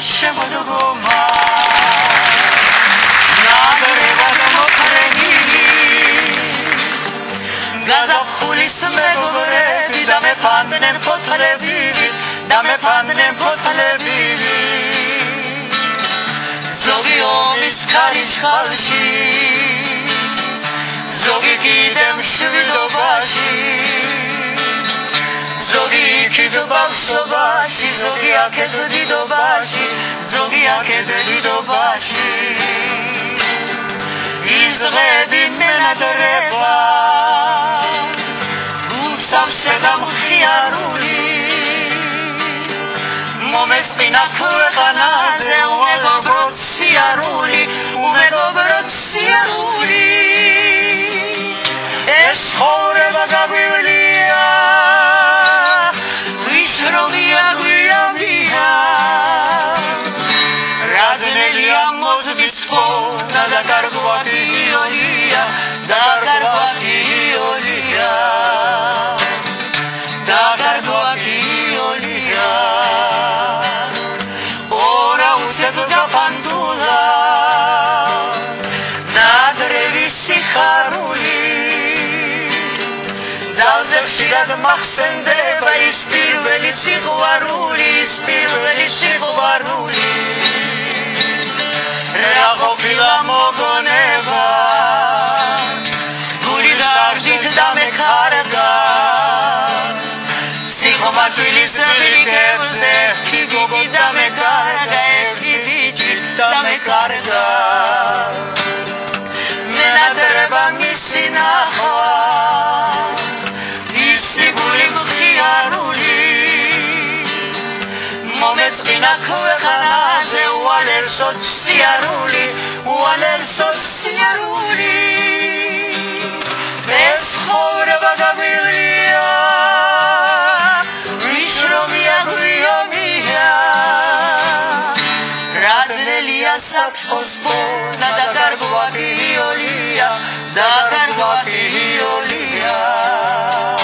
შემოდგომა ნადრევად მოქრენილი გაზაფხულის მეგობრები და მეფანდნენ ფოთლები და მეფანდნენ ფოთლები ზოგი ომის ქარიშხალში ზოგი კიდე მშვიდობაში ზოგი იქით ბავშვობაში ზოგი აქეთ დიდობაში ზოგი აქეთ დიდობაში ის დღეები მენადრება გულსავსე და მხიარული მომეწყინა ქვეყანაზე უმეგობროდ სიარული უმეგობროდ სიარული ეს ცხოვრება გაგვივლია ვიშრომია გვიამია რადნელია მოძმის ფონა და კარგვაკი იოლია და კარგვაკი იოლია და კარგვაკი იოლია ორა უცებ გაფანტულა ნადრევი სიხარული ძალზე ხშირად მახსენდება ის პირველი სიყვარული ის პირველი სიყვარული რა ყოფილა მოგონება გული დარდით დამეკარგა სიხომართვილის ბილიკებზე ერთი ბიჭი დამეკარგა ერთი ბიჭი დამეკარგა მენადრება მისი ნახვა სიგული მხიარული მომეწყინა ქვეყანაზე უალერსოდ სიარული უალერსოდ სიარული ეს ცხოვრება გაგვივლია ვიშრომია გვიომია რადნელია საქმოს ფონა და კარგვაკი იოლია და კარგვაკი იოლია